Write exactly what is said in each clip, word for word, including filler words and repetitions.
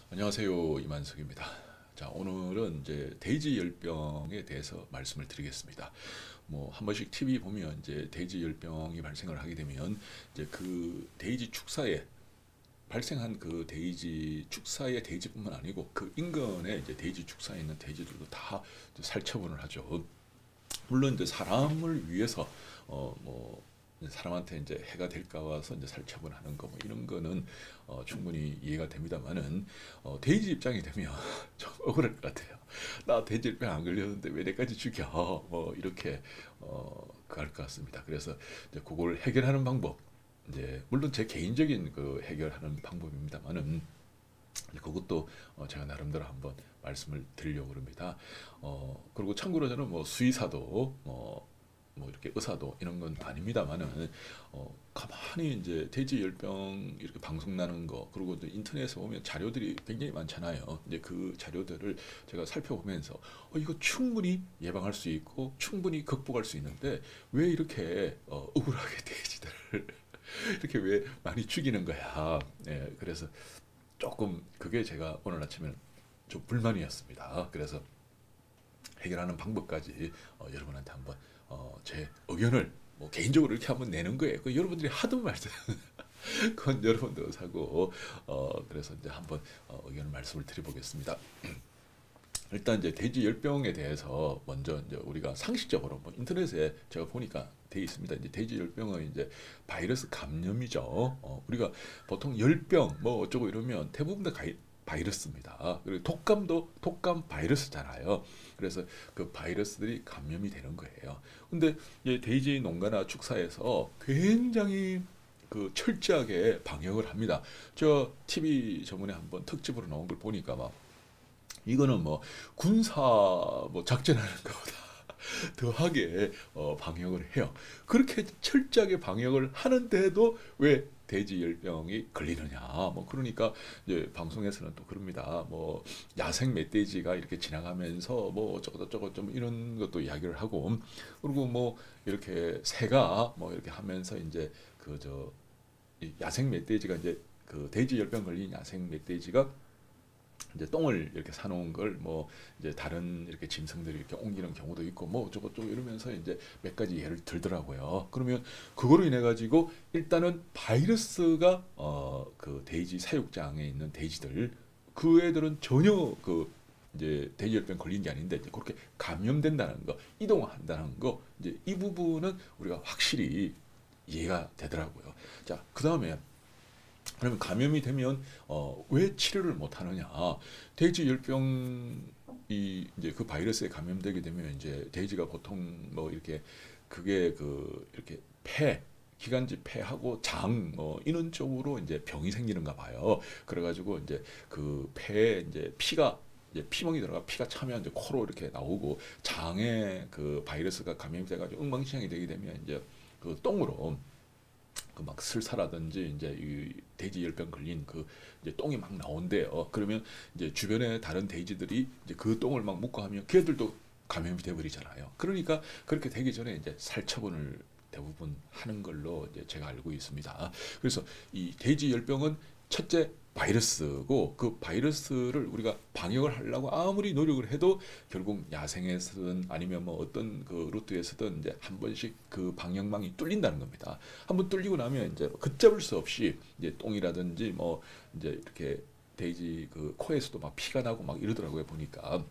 안녕하세요, 이만석입니다. 자, 오늘은 이제 돼지 열병에 대해서 말씀을 드리겠습니다. 뭐 한 번씩 티비 보면 이제 돼지 열병이 발생을 하게 되면 이제 그 돼지 축사에 발생한 그 돼지 축사의 돼지뿐만 아니고 그 인근에 이제 돼지 축사에 있는 돼지들도 다 살처분을 하죠. 물론 이제 사람을 위해서 어 뭐 사람한테 이제 해가 될까 봐서 이제 살처분하는 거 뭐 이런 거는 어 충분히 이해가 됩니다만은 어 돼지 입장이 되면 좀 억울할 것 같아요. 나 돼지병 안 걸렸는데 왜 내까지 죽여? 뭐 이렇게 어 그럴 것 같습니다. 그래서 이제 그걸 해결하는 방법, 이제 물론 제 개인적인 그 해결하는 방법입니다만은 그것도 어, 제가 나름대로 한번 말씀을 드리려고 합니다. 어, 그리고 참고로 저는 뭐 수의사도 뭐, 뭐 이렇게 의사도 이런 건 아닙니다만은 어, 가만히 이제 돼지 열병 이렇게 방송 나는 거, 그리고 또 인터넷에 보면 자료들이 굉장히 많잖아요. 이제 그 자료들을 제가 살펴보면서 어, 이거 충분히 예방할 수 있고 충분히 극복할 수 있는데 왜 이렇게 어, 억울하게 돼지들을 이렇게 왜 많이 죽이는 거야. 예, 그래서 조금 그게 제가 오늘 아침에 좀 불만이었습니다. 그래서 해결하는 방법까지 어, 여러분한테 한번 어, 제 의견을 뭐 개인적으로 이렇게 한번 내는 거예요. 그 여러분들이 하든 말든 그건 여러분들 사고 어, 그래서 이제 한번 어, 의견을 말씀을 드려보겠습니다. 일단 이제 돼지 열병에 대해서 먼저 이제 우리가 상식적으로 뭐 인터넷에 제가 보니까 돼 있습니다. 이제 돼지 열병은 이제 바이러스 감염이죠. 어, 우리가 보통 열병 뭐 어쩌고 이러면 대부분 다 가이, 바이러스입니다. 그리고 독감도 독감 바이러스잖아요. 그래서 그 바이러스들이 감염이 되는 거예요. 근데 이제 돼지 농가나 축사에서 굉장히 그 철저하게 방역을 합니다. 저 티비 저번에 한번 특집으로 나온 걸 보니까 막 이거는 뭐 군사 뭐 작전하는 것보다 더하게 어, 방역을 해요. 그렇게 철저하게 방역을 하는데도 왜 돼지 열병이 걸리느냐. 뭐 그러니까 이제 방송에서는 또 그럽니다. 뭐 야생 멧돼지가 이렇게 지나가면서 뭐 어쩌고 저쩌고 좀 이런 것도 이야기를 하고, 그리고 뭐 이렇게 새가 뭐 이렇게 하면서 이제 그 저 야생 멧돼지가 이제 그 돼지 열병 걸린 야생 멧돼지가 이제 똥을 이렇게 사놓은 걸 뭐 이제 다른 이렇게 짐승들이 이렇게 옮기는 경우도 있고 뭐 어쩌고 저쩌고 이러면서 이제 몇 가지 예를 들더라고요. 그러면 그거로 인해 가지고 일단은 바이러스가 어 그 돼지 사육장에 있는 돼지들, 그 애들은 전혀 그 이제 돼지열병 걸린 게 아닌데 이제 그렇게 감염된다는 거, 이동한다는 거, 이제 이 부분은 우리가 확실히 이해가 되더라고요. 자, 그 다음에 그러면 감염이 되면 어, 왜 치료를 못 하느냐? 돼지 열병이 이제 그 바이러스에 감염되게 되면 이제 돼지가 보통 뭐 이렇게 그게 그 이렇게 폐 기관지 폐하고 장 뭐 이런 쪽으로 이제 병이 생기는가 봐요. 그래가지고 이제 그 폐에 이제 피가 이제 피멍이 들어가 피가 차면 이제 코로 이렇게 나오고, 장에 그 바이러스가 감염이 돼가지고 엉망진창이 되게 되면 이제 그 똥으로 그 막 설사라든지 이제 이 돼지 열병 걸린 그 이제 똥이 막 나온대요. 그러면 이제 주변에 다른 돼지들이 이제 그 똥을 막 묻고 하면 걔들도 감염이 돼 버리잖아요. 그러니까 그렇게 되기 전에 이제 살처분을 대부분 하는 걸로 이제 제가 알고 있습니다. 그래서 이 돼지 열병은 첫째 바이러스고, 그 바이러스를 우리가 방역을 하려고 아무리 노력을 해도 결국 야생에서든 아니면 뭐 어떤 그 루트에서든 이제 한 번씩 그 방역망이 뚫린다는 겁니다. 한번 뚫리고 나면 이제 걷잡을 수 없이 이제 똥이라든지 뭐 이제 이렇게 돼지 그 코에서도 막 피가 나고 막 이러더라고요, 보니까.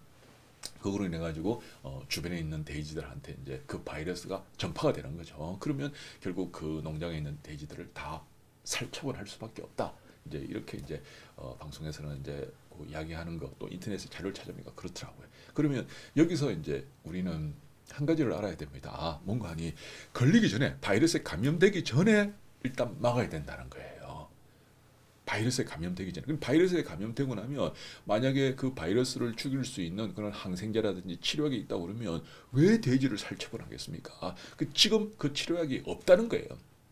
그거로 인해 가지고 어, 주변에 있는 돼지들한테 이제 그 바이러스가 전파가 되는 거죠. 그러면 결국 그 농장에 있는 돼지들을 다 살처분할 수밖에 없다. 이제 이렇게 이제 어, 방송에서는 이제 그 이야기하는 거, 또 인터넷에 자료를 찾아보니까 그렇더라고요. 그러면 여기서 이제 우리는 한 가지를 알아야 됩니다. 아, 뭔가 하니 걸리기 전에, 바이러스에 감염되기 전에 일단 막아야 된다는 거예요. 바이러스에 감염되기 전에. 그럼 바이러스에 감염되고 나면 만약에 그 바이러스를 죽일 수 있는 그런 항생제라든지 치료약이 있다고 그러면 왜 돼지를 살처분하겠습니까? 그 지금 그 치료약이 없다는 거예요.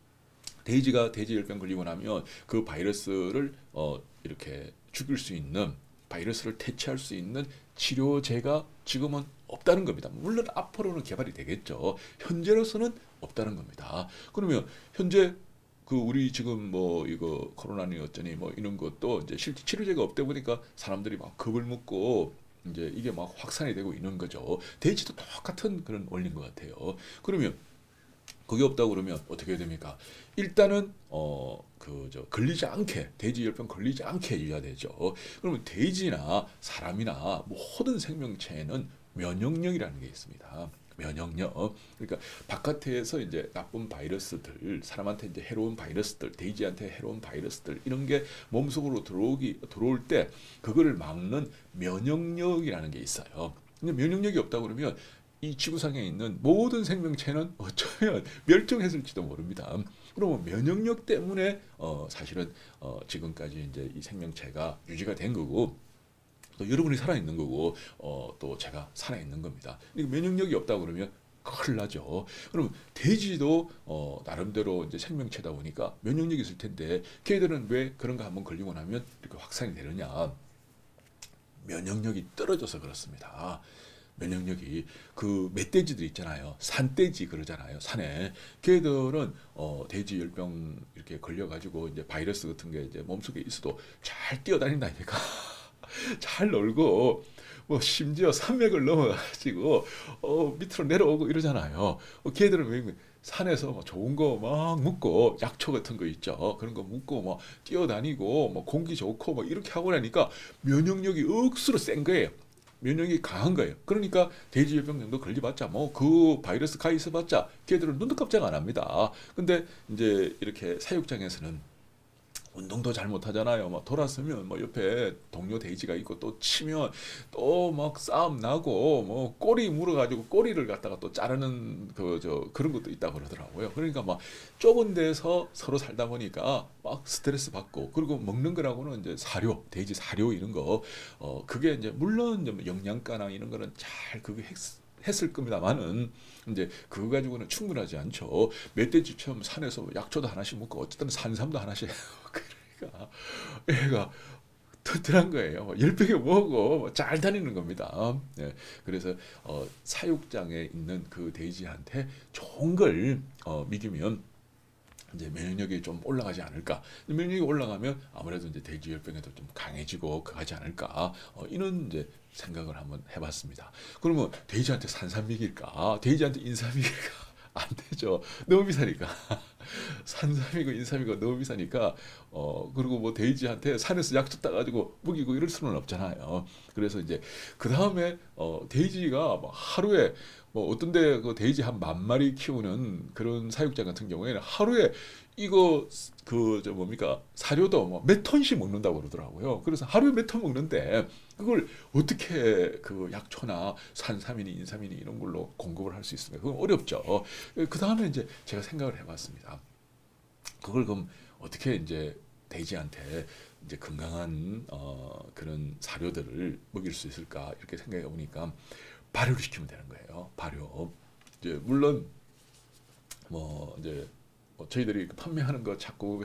돼지가 돼지 열병 걸리고 나면 그 바이러스를 어 이렇게 죽일 수 있는, 바이러스를 퇴치할 수 있는 치료제가 지금은 없다는 겁니다. 물론 앞으로는 개발이 되겠죠. 현재로서는 없다는 겁니다. 그러면 현재 그 우리 지금 뭐 이거 코로나니 어쩌니 뭐 이런 것도 이제 실제 치료제가 없다 보니까 사람들이 막 겁을 먹고 이제 이게 막 확산이 되고 있는 거죠. 돼지도 똑같은 그런 원리인 것 같아요. 그러면 그게 없다고 그러면 어떻게 해야 됩니까? 일단은 어 그 저 걸리지 않게 돼지열병 걸리지 않게 해줘야 되죠. 그러면 돼지나 사람이나 모든 생명체에는 면역력이라는 게 있습니다. 면역력. 그러니까 바깥에서 이제 나쁜 바이러스들, 사람한테 이제 해로운 바이러스들, 돼지한테 해로운 바이러스들 이런 게 몸속으로 들어오기 들어올 때 그거를 막는 면역력이라는 게 있어요. 근데 면역력이 없다 그러면 이 지구상에 있는 모든 생명체는 어쩌면 멸종했을지도 모릅니다. 그러면 면역력 때문에 어 사실은 어 지금까지 이제 이 생명체가 유지가 된 거고 또 여러분이 살아 있는 거고 어 또 제가 살아 있는 겁니다. 면역력이 없다 그러면 큰일 나죠. 그럼 돼지도 어 나름대로 이제 생명체다 보니까 면역력이 있을 텐데 걔들은 왜 그런 거 한번 걸리고 나면 이렇게 확산이 되느냐? 면역력이 떨어져서 그렇습니다. 면역력이 그 멧돼지들 있잖아요. 산돼지 그러잖아요. 산에 걔들은 어 돼지 열병 이렇게 걸려가지고 이제 바이러스 같은 게 이제 몸속에 있어도 잘 뛰어다닌다니까. 잘 놀고 뭐 심지어 산맥을 넘어가지고 어 밑으로 내려오고 이러잖아요. 어, 걔들은 왜 산에서 뭐 좋은 거 막 먹고 약초 같은 거 있죠. 그런 거 먹고 뭐 뛰어다니고 뭐 공기 좋고 뭐 이렇게 하고 나니까 면역력이 억수로 센 거예요. 면역이 강한 거예요. 그러니까 돼지열병 정도 걸려봤자 뭐 그 바이러스 가 있어봤자 걔들은 눈도 깜짝 안 합니다. 근데 이제 이렇게 사육장에서는 운동도 잘 못하잖아요. 막 돌았으면 뭐 옆에 동료 돼지가 있고 또 치면 또 막 싸움 나고 뭐 꼬리 물어가지고 꼬리를 갖다가 또 자르는 그 저 그런 것도 있다고 그러더라고요. 그러니까 막 좁은 데서 서로 살다 보니까 막 스트레스 받고 그리고 먹는 거라고는 이제 사료, 돼지 사료 이런 거 어 그게 이제 물론 좀 영양가나 이런 거는 잘 그게 했, 했을 겁니다만은 이제 그거 가지고는 충분하지 않죠. 멧돼지처럼 산에서 약초도 하나씩 먹고 어쨌든 산삼도 하나씩 그러니까 애가 튼튼한 거예요. 열병에 뭐고 잘 다니는 겁니다. 네. 그래서 어, 사육장에 있는 그 돼지한테 좋은 걸 어, 믿으면 이제 면역력이 좀 올라가지 않을까. 면역력이 올라가면 아무래도 이제 돼지 열병에도 좀 강해지고 하지 않을까. 어, 이런 이제 생각을 한번 해봤습니다. 그러면 돼지한테 산삼 먹일까? 돼지한테 인삼 먹일까? 안 되죠. 너무 비싸니까. 산삼이고 인삼이고 너무 비싸니까 어 그리고 뭐 돼지한테 산에서 약초 따가지고 먹이고 이럴 수는 없잖아요. 그래서 이제 그 다음에 어 돼지가 뭐 하루에 뭐 어떤데 그 돼지 한 만 마리 키우는 그런 사육장 같은 경우에는 하루에 이거 그 저 뭡니까 사료도 뭐 몇 톤씩 먹는다고 그러더라고요. 그래서 하루에 몇 톤 먹는데 그걸 어떻게 그 약초나 산삼이니 인삼이니 이런 걸로 공급을 할 수 있습니까? 그건 어렵죠. 그 다음에 이제 제가 생각을 해봤습니다. 그걸 그럼 어떻게 이제 돼지한테 이제 건강한 어 그런 사료들을 먹일 수 있을까 이렇게 생각해 보니까 발효를 시키면 되는 거예요. 발효. 이제 물론 뭐 이제 뭐 저희들이 판매하는 거 자꾸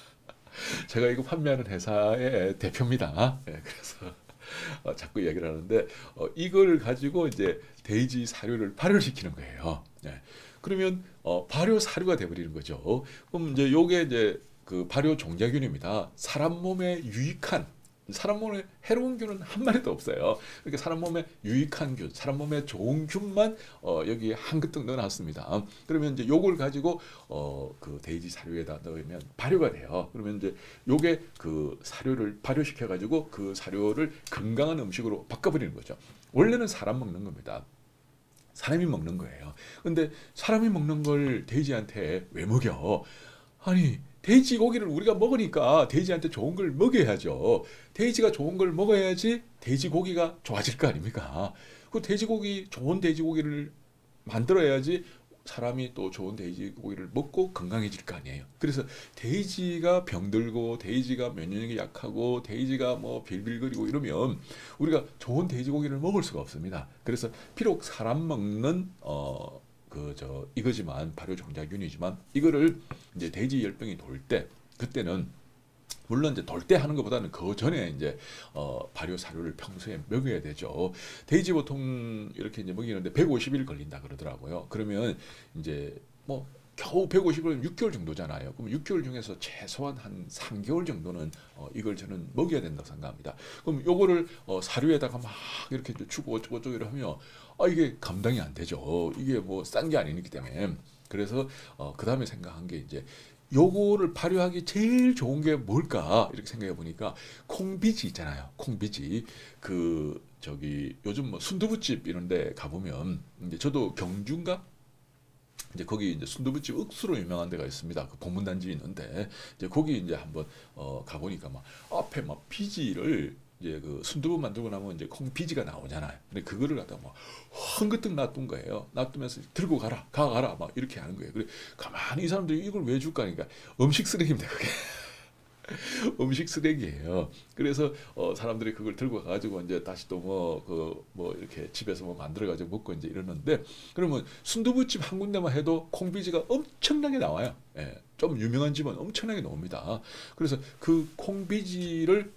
제가 이거 판매하는 회사의 대표입니다. 네, 그래서 어, 자꾸 얘기를 하는데 어, 이걸 가지고 이제 돼지 사료를 발효시키는 거예요. 네. 그러면 어, 발효 사료가 돼버리는 거죠. 그럼 이제 요게 이제 그 발효 종자균입니다. 사람 몸에 유익한 사람 몸에 해로운 균은 한 마리도 없어요. 그러니까 사람 몸에 유익한 균, 사람 몸에 좋은 균만 어, 여기 한그뜩 넣어놨습니다. 그러면 이제 요걸 가지고 어, 그 돼지 사료에다 넣으면 발효가 돼요. 그러면 이제 요게 그 사료를 발효시켜 가지고 그 사료를 건강한 음식으로 바꿔버리는 거죠. 원래는 사람 먹는 겁니다. 사람이 먹는 거예요. 근데 사람이 먹는 걸 돼지한테 왜 먹여? 아니 돼지고기를 우리가 먹으니까 돼지한테 좋은 걸 먹여야죠. 돼지가 좋은 걸 먹어야지 돼지고기가 좋아질 거 아닙니까? 그 돼지고기 좋은 돼지고기를 만들어야지 사람이 또 좋은 돼지고기를 먹고 건강해질 거 아니에요. 그래서 돼지가 병들고 돼지가 면역력이 약하고 돼지가 뭐 빌빌거리고 이러면 우리가 좋은 돼지고기를 먹을 수가 없습니다. 그래서 비록 사람 먹는 어 그 저 이거지만 발효 종자균이지만 이거를 이제 돼지 열병이 돌 때 그때는 물론 이제 돌 때 하는 것보다는 그 전에 이제 어 발효 사료를 평소에 먹여야 되죠. 돼지 보통 이렇게 이제 먹이는데 백오십 일 걸린다 그러더라고요. 그러면 이제 뭐 겨우 백오십 일 육 개월 정도잖아요. 그럼 육 개월 중에서 최소한 한 삼 개월 정도는 어, 이걸 저는 먹여야 된다고 생각합니다. 그럼 요거를 어, 사료에다가 막 이렇게 주고 어쩌고저쩌고 이러면 아, 이게 감당이 안 되죠. 이게 뭐 싼 게 아니기 때문에. 그래서 어, 그 다음에 생각한 게 이제 요거를 발효하기 제일 좋은 게 뭘까 이렇게 생각해 보니까 콩비지 있잖아요. 콩비지 그 저기 요즘 뭐 순두부집 이런 데 가보면 이제 저도 경주인가 이제 거기 이제 순두부집 억수로 유명한 데가 있습니다. 그 보문단지 있는데 이제 거기 이제 한번 어 가보니까 막 앞에 막 비지를 이제 그 순두부 만들고 나면 이제 콩 비지가 나오잖아요. 근데 그거를 갖다 막 헝긋뜩 놔둔 거예요. 놔두면서 들고 가라, 가가라 막 이렇게 하는 거예요. 그래 가만히 이 사람들이 이걸 왜 줄까 하니까 음식 쓰레기입니다. 그게. 음식 쓰레기예요. 그래서 어, 사람들이 그걸 들고 가가지고 이제 다시 또 뭐 그 뭐 이렇게 집에서 뭐 만들어가지고 먹고 이제 이러는데 그러면 순두부집 한 군데만 해도 콩비지가 엄청나게 나와요. 예, 좀 유명한 집은 엄청나게 나옵니다. 그래서 그 콩비지를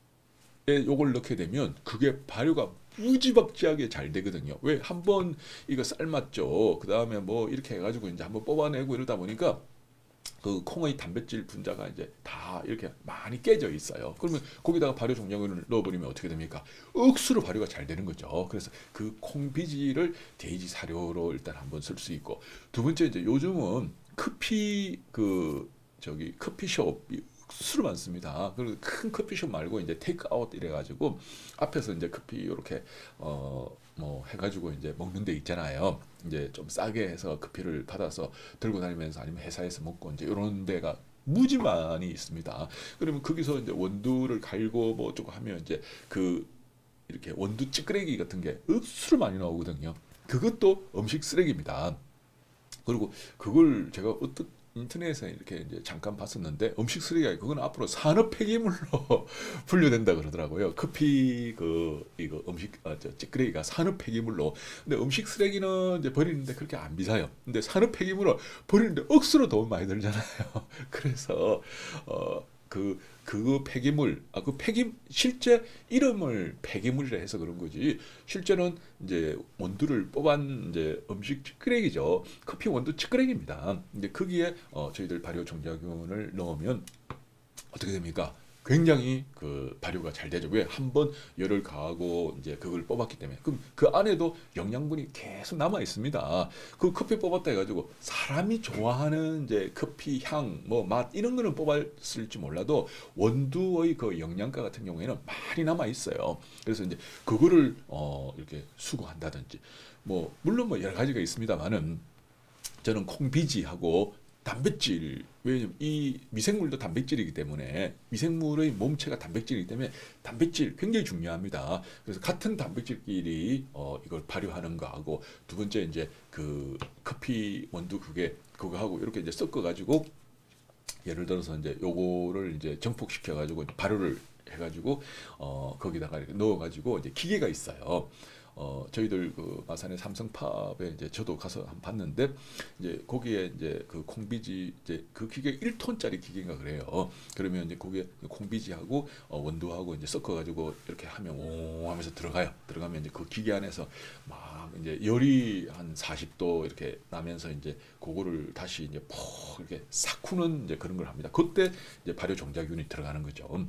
요걸 넣게 되면 그게 발효가 무지막지하게 잘 되거든요. 왜 한 번 이거 삶았죠. 그 다음에 뭐 이렇게 해가지고 이제 한번 뽑아내고 이러다 보니까. 그 콩의 단백질 분자가 이제 다 이렇게 많이 깨져 있어요. 그러면 거기다가 발효 종량을 넣어버리면 어떻게 됩니까? 억수로 발효가 잘 되는 거죠. 그래서 그 콩비지를 돼지 사료로 일단 한번 쓸 수 있고 두 번째 이제 요즘은 커피 그 저기 커피숍이 억수로 많습니다. 그리고 큰 커피숍 말고 이제 테이크아웃 이래가지고 앞에서 이제 커피 이렇게 어 뭐 해가지고 이제 먹는 데 있잖아요. 이제 좀 싸게 해서 커피를 받아서 들고 다니면서 아니면 회사에서 먹고 이제 이런 데가 무지 많이 있습니다. 그러면 거기서 이제 원두를 갈고 뭐 어쩌고 하면 이제 그 이렇게 원두 찌끄레기 같은 게 억수로 많이 나오거든요. 그것도 음식 쓰레기입니다. 그리고 그걸 제가 어떻게 인터넷에 이렇게 이제 잠깐 봤었는데 음식 쓰레기가 아니고 그건 앞으로 산업 폐기물로 분류된다 그러더라고요. 커피 그 이거 음식 아, 저 찌끄레기가 산업 폐기물로. 근데 음식 쓰레기는 이제 버리는데 그렇게 안 비싸요. 근데 산업 폐기물을 버리는데 억수로 돈 많이 들잖아요. 그래서 어 그 그 폐기물 아 그 폐기 실제 이름을 폐기물이라 해서 그런 거지 실제는 이제 원두를 뽑은 이제 음식 찌끄레기죠. 커피 원두 찌끄레기입니다. 근데 거기에 어 저희들 발효 종자균을 넣으면 어떻게 됩니까? 굉장히 그 발효가 잘 되죠. 왜? 한번 열을 가하고 이제 그걸 뽑았기 때문에. 그럼 그 안에도 영양분이 계속 남아 있습니다. 그 커피 뽑았다 해가지고 사람이 좋아하는 이제 커피 향, 뭐 맛 이런 거는 뽑았을지 몰라도 원두의 그 영양가 같은 경우에는 많이 남아 있어요. 그래서 이제 그거를 어 이렇게 수거한다든지 뭐 물론 뭐 여러 가지가 있습니다만은 저는 콩비지하고 단백질, 왜냐면 이 미생물도 단백질이기 때문에 미생물의 몸체가 단백질이기 때문에 단백질 굉장히 중요합니다. 그래서 같은 단백질끼리 어 이걸 발효하는 거하고 두 번째 이제 그 커피 원두 그게 그거하고 이렇게 이제 섞어 가지고 예를 들어서 이제 요거를 이제 정폭시켜 가지고 발효를 해 가지고 어 거기다가 이렇게 넣어 가지고 이제 기계가 있어요. 어 저희들 그 마산의 삼성팝에 이제 저도 가서 한 봤는데 이제 거기에 이제 그 콩비지 이제 그 기계 일 톤짜리 기계인가 그래요. 그러면 이제 거기에 콩비지하고 어 원두하고 이제 섞어 가지고 이렇게 하면 오 하면서 들어가요. 들어가면 이제 그 기계 안에서 막 이제 열이 한 사십 도 이렇게 나면서 이제 그거를 다시 이제 푹 이렇게 삭후는 이제 그런 걸 합니다. 그때 이제 발효 종자균이 들어가는 거죠.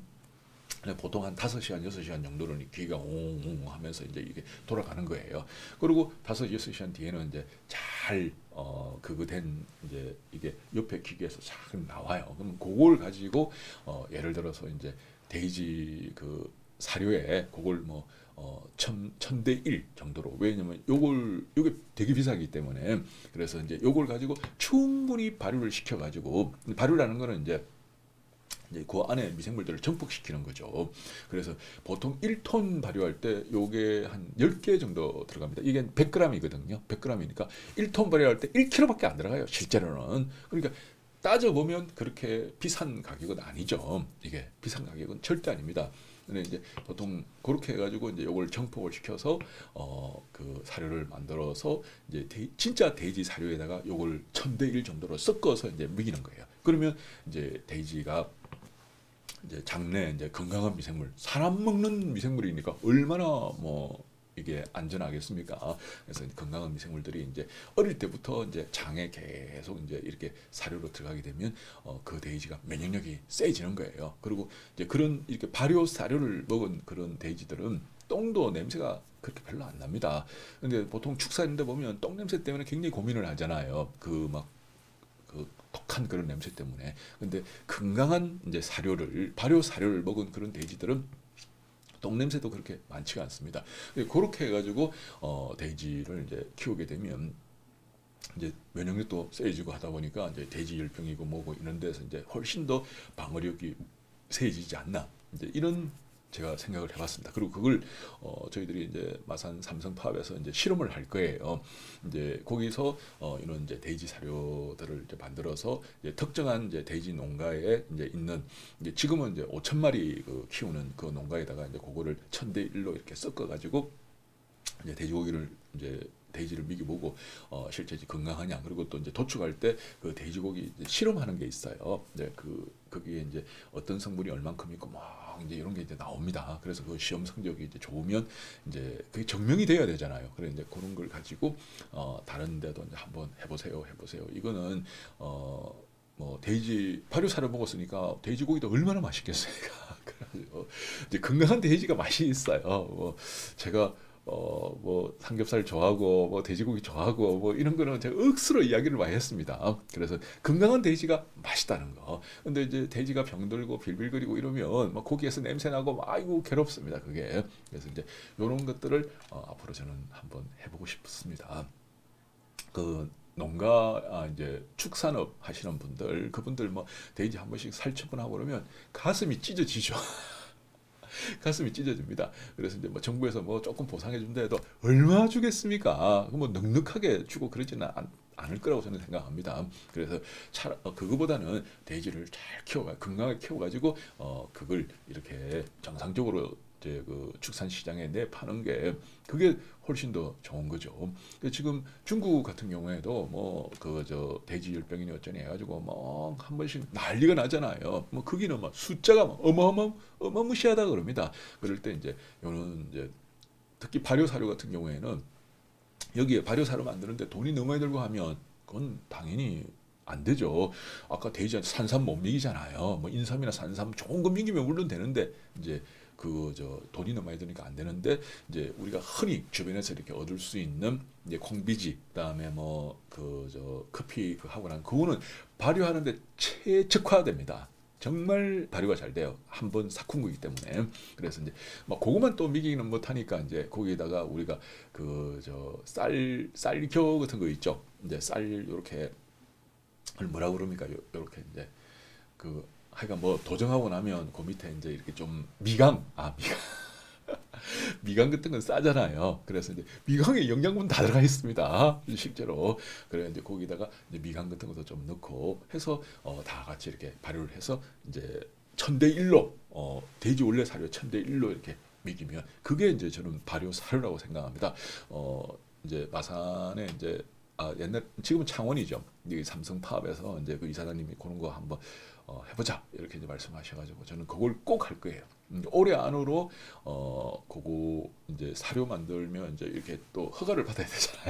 보통 한 다섯 시간, 여섯 시간 정도는 귀가 옹옹 하면서 이제 이게 돌아가는 거예요. 그리고 다섯, 여섯 시간 뒤에는 이제 잘, 어, 그거 된, 이제 이게 옆에 기계에서 쫙 나와요. 그럼 그걸 가지고, 어, 예를 들어서 이제 데이지 그 사료에 그걸 뭐, 어, 천, 천대 일 정도로. 왜냐면 요걸, 요게 되게 비싸기 때문에. 그래서 이제 요걸 가지고 충분히 발효를 시켜가지고, 발효라는 거는 이제 이제 그 안에 미생물들을 정폭시키는 거죠. 그래서 보통 일 톤 발효할 때 요게 한 열 개 정도 들어갑니다. 이게 백 그램이거든요. 백 그램이니까 일 톤 발효할 때 일 킬로그램밖에 안 들어가요. 실제로는. 그러니까 따져보면 그렇게 비싼 가격은 아니죠. 이게 비싼 가격은 절대 아닙니다. 근데 이제 보통 그렇게 해가지고 이제 요걸 정폭을 시켜서 어 그 사료를 만들어서 이제 데, 진짜 돼지 사료에다가 요걸 천대 일 정도로 섞어서 이제 먹이는 거예요. 그러면 이제 돼지가 이제 장내 이제 건강한 미생물, 사람 먹는 미생물이니까 얼마나 뭐 이게 안전하겠습니까? 그래서 건강한 미생물들이 이제 어릴 때부터 이제 장에 계속 이제 이렇게 사료로 들어가게 되면 어, 그 돼지가 면역력이 세지는 거예요. 그리고 이제 그런 이렇게 발효 사료를 먹은 그런 돼지들은 똥도 냄새가 그렇게 별로 안 납니다. 근데 보통 축사인데 보면 똥 냄새 때문에 굉장히 고민을 하잖아요. 그 막 그 독한 그런 냄새 때문에. 근데 건강한 이제 사료를 발효 사료를 먹은 그런 돼지들은 똥 냄새도 그렇게 많지가 않습니다. 그렇게 해가지고 어, 돼지를 이제 키우게 되면 이제 면역력도 세지고 하다 보니까 이제 돼지 열병이고 뭐고 이런 데서 이제 훨씬 더 방어력이 세지지 않나 이제 이런 제가 생각을 해봤습니다. 그리고 그걸 어, 저희들이 이제 마산 삼성 파업에서 이제 실험을 할 거예요. 이제 거기서 어, 이런 이제 돼지 사료들을 이제 만들어서 이제 특정한 이제 돼지 농가에 이제 있는 이제 지금은 이제 오천 마리 그 키우는 그 농가에다가 이제 그거를 천 대 일로 이렇게 섞어가지고 이제 돼지고기를 이제 돼지를 미기보고 어, 실제 건강하냐 그리고 또 이제 도축할 때 그 돼지고기 실험하는 게 있어요. 이제 그 거기에 이제 어떤 성분이 얼만큼 있고 막 이제 이런 게 이제 나옵니다. 그래서 그 시험 성적이 이제 좋으면 이제 그게 증명이 돼야 되잖아요. 그래 이제 그런 걸 가지고 어, 다른 데도 이제 한번 해보세요, 해보세요. 이거는 어. 뭐 돼지 발효사를 먹었으니까 돼지고기도 얼마나 맛있겠습니까? 그래가지고 이제 건강한 돼지가 맛이 있어요. 뭐 제가 어 뭐 삼겹살 좋아하고 뭐 돼지고기 좋아하고 뭐 이런 거는 제가 억수로 이야기를 많이 했습니다. 그래서 건강한 돼지가 맛있다는 거. 근데 이제 돼지가 병들고 빌빌거리고 이러면 막 고기에서 냄새 나고 아이고 괴롭습니다. 그게. 그래서 이제 이런 것들을 어, 앞으로 저는 한번 해보고 싶습니다. 그 농가 아 이제 축산업 하시는 분들 그분들 뭐 돼지 한 번씩 살처분하고 그러면 가슴이 찢어지죠. 가슴이 찢어집니다. 그래서 이제 뭐 정부에서 뭐 조금 보상해 준다 해도 얼마 주겠습니까? 뭐 넉넉하게 주고 그러지는 않, 않을 거라고 저는 생각합니다. 그래서 차, 어, 그거보다는 돼지를 잘 키워가 건강하게 키워가지고 어 그걸 이렇게 정상적으로 이제 그 축산 시장에 내 파는 게 그게 훨씬 더 좋은 거죠. 지금 중국 같은 경우에도 뭐 그 저 돼지 열병이니 어쩌니 해가지고 뭐 한 번씩 난리가 나잖아요. 뭐 거기는 막 숫자가 막 어마어마 어마무시하다 그럽니다. 그럴 때 이제 요는 이제 특히 발효 사료 같은 경우에는 여기에 발효 사료 만드는데 돈이 너무 많이 들고 하면 그건 당연히 안 되죠. 아까 돼지한테 산삼 못 먹이잖아요. 뭐 인삼이나 산삼 좋은 거 먹이면 물론 되는데 이제 그 저 돈이 너무 많이 드니까 안 되는데 이제 우리가 흔히 주변에서 이렇게 얻을 수 있는 이제 콩비지 그다음에 뭐 그 저 커피 그 하고 난 그거는 발효하는데 최적화됩니다. 정말 발효가 잘 돼요. 한 번 삭힌 거기 때문에. 그래서 이제 막 그거만 또 미기는 못하니까 이제 거기에다가 우리가 그 저 쌀 쌀겨 같은 거 있죠. 이제 쌀 이렇게 뭐라 그럽니까? 요, 요렇게 이제 그 하여간 뭐 도정하고 나면 그 밑에 이제 이렇게 좀 미강 아 미강 미강 같은 건 싸잖아요. 그래서 이제 미강에 영양분 다 들어가 있습니다. 실제로. 그래 이제 거기다가 이제 미강 같은 것도 좀 넣고 해서 어, 다 같이 이렇게 발효를 해서 이제 천대 일로 어, 돼지 원래 사료 천대 일로 이렇게 먹이면 그게 이제 저는 발효 사료라고 생각합니다. 어, 이제 마산에 이제 아, 옛날 지금은 창원이죠. 이 삼성 파업에서 이제 그 이사장님이 그런 거 한번 어, 해보자 이렇게 이제 말씀하셔가지고 저는 그걸 꼭 할 거예요. 음, 올해 안으로 어 그거 이제 사료 만들면 이제 이렇게 또 허가를 받아야 되잖아요.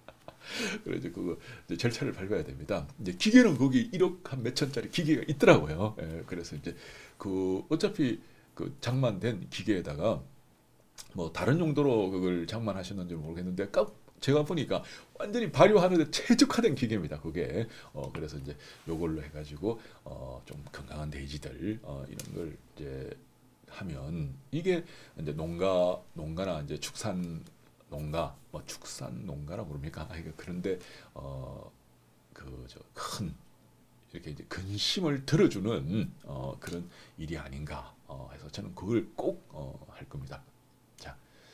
그래서 그거 이제 절차를 밟아야 됩니다. 이제 기계는 거기 일억 한 몇천짜리 기계가 있더라고요. 예, 그래서 이제 그 어차피 그 장만된 기계에다가 뭐 다른 용도로 그걸 장만하셨는지 모르겠는데 깜 제가 보니까 완전히 발효하는데 최적화된 기계입니다. 그게 어 그래서 이제 요걸로 해가지고 어좀 건강한 돼지들 어 이런 걸 이제 하면 이게 이제 농가 농가나 이제 축산 농가 뭐 축산 농가라 그럽니까? 아 이거 그런데 어 그 저 큰 이렇게 이제 근심을 들어주는 어 그런 일이 아닌가 어 해서 저는 그걸 꼭 어 할 겁니다. 자.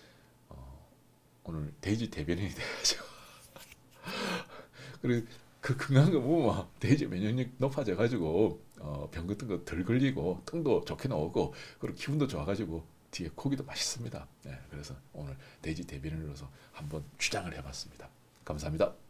오늘 돼지 대변인이 돼가지고 그리고 그 건강한 거 보면 돼지 면역력 높아져가지고 어, 병 같은 거 덜 걸리고 똥도 좋게 나오고 그리고 기분도 좋아가지고 뒤에 고기도 맛있습니다. 네, 그래서 오늘 돼지 대변인으로서 한번 주장을 해봤습니다. 감사합니다.